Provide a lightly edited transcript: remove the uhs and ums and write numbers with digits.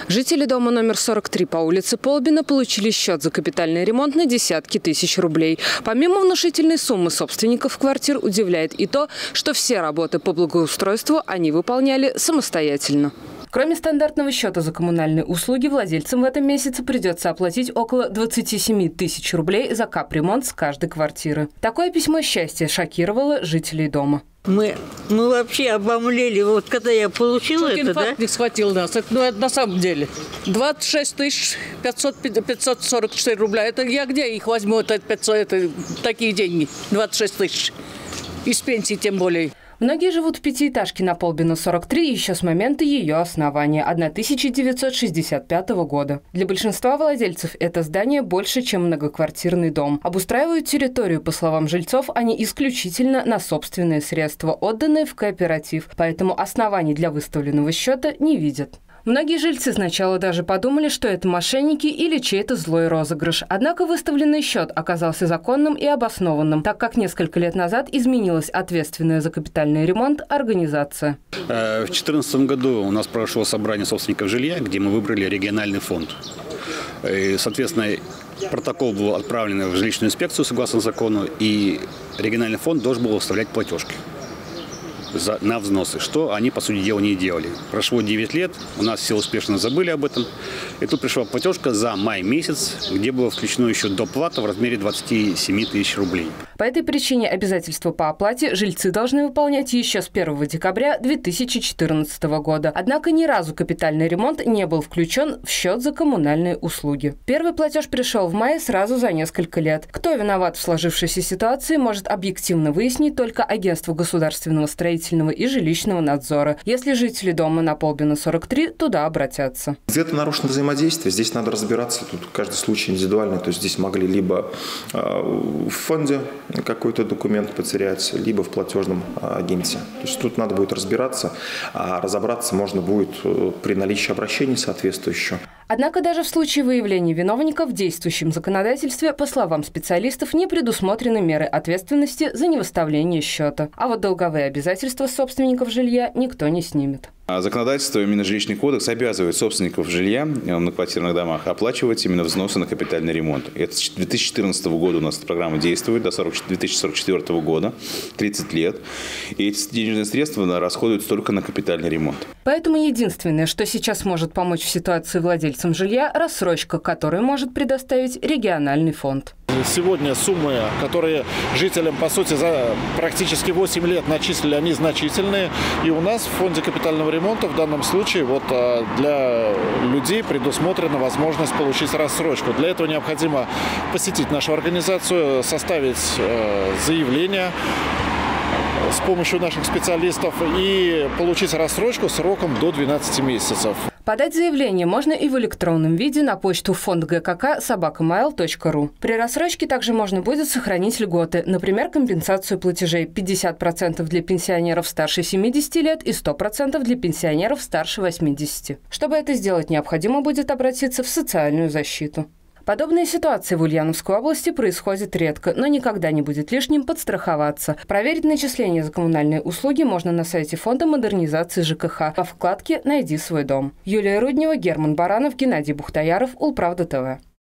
Жители дома номер 43 по улице Полбина получили счет за капитальный ремонт на десятки тысяч рублей. Помимо внушительной суммы собственников квартир, удивляет и то, что все работы по благоустройству они выполняли самостоятельно. Кроме стандартного счета за коммунальные услуги, владельцам в этом месяце придется оплатить около 27 тысяч рублей за капремонт с каждой квартиры. Такое письмо счастья шокировало жителей дома. Мы вообще обомлели. Вот когда я получила чуть это, инфаркт не схватил нас. Это на самом деле. 26 544 рубля. Это я где их возьму, такие деньги? 26 тысяч. Из пенсии тем более. Многие живут в пятиэтажке на Полбина 43 еще с момента ее основания, 1965 года. Для большинства владельцев это здание больше, чем многоквартирный дом. Обустраивают территорию, по словам жильцов, они исключительно на собственные средства, отданные в кооператив, поэтому оснований для выставленного счета не видят. Многие жильцы сначала даже подумали, что это мошенники или чей-то злой розыгрыш. Однако выставленный счет оказался законным и обоснованным, так как несколько лет назад изменилась ответственная за капитальный ремонт организация. В 2014 году у нас прошло собрание собственников жилья, где мы выбрали региональный фонд. И, соответственно, протокол был отправлен в жилищную инспекцию согласно закону, и региональный фонд должен был выставлять платежки на взносы, что они, по сути дела, не делали. Прошло 9 лет, у нас все успешно забыли об этом. И тут пришла платежка за май месяц, где было включено еще доплата в размере 27 тысяч рублей. По этой причине обязательства по оплате жильцы должны выполнять еще с 1 декабря 2014 года. Однако ни разу капитальный ремонт не был включен в счет за коммунальные услуги. Первый платеж пришел в мае сразу за несколько лет. Кто виноват в сложившейся ситуации, может объективно выяснить только Агентство государственного строительства и жилищного надзора. Если жители дома на Полбина 43, туда обратятся. Где-то нарушено взаимодействие, здесь надо разбираться, тут каждый случай индивидуальный, то есть здесь могли либо в фонде какой-то документ потерять, либо в платежном агенте. То есть тут надо будет разбираться, а разобраться можно будет при наличии обращений соответствующего. Однако даже в случае выявления виновников в действующем законодательстве, по словам специалистов, не предусмотрены меры ответственности за невыставление счета. А вот долговые обязательства собственников жилья никто не снимет. Законодательство, именно жилищный кодекс, обязывает собственников жилья в многоквартирных домах оплачивать именно взносы на капитальный ремонт. Это с 2014 года у нас эта программа действует, до 2044 года, 30 лет. И эти денежные средства расходуются только на капитальный ремонт. Поэтому единственное, что сейчас может помочь в ситуации владельцам жилья – рассрочка, которую может предоставить региональный фонд. Сегодня суммы, которые жителям, по сути, за практически 8 лет начислили, они значительные. И у нас в фонде капитального ремонта в данном случае для людей предусмотрена возможность получить рассрочку. Для этого необходимо посетить нашу организацию, составить заявление с помощью наших специалистов и получить рассрочку сроком до 12 месяцев. Подать заявление можно и в электронном виде на почту fondgkk@mail.ru. При рассрочке также можно будет сохранить льготы, например, компенсацию платежей 50% для пенсионеров старше 70 лет и 100% для пенсионеров старше 80. Чтобы это сделать, необходимо будет обратиться в социальную защиту. Подобные ситуации в Ульяновской области происходят редко, но никогда не будет лишним подстраховаться. Проверить начисления за коммунальные услуги можно на сайте Фонда модернизации ЖКХ во вкладке «Найди свой дом». Юлия Руднева, Герман Баранов, Геннадий Бухтаяров, Улправда ТВ.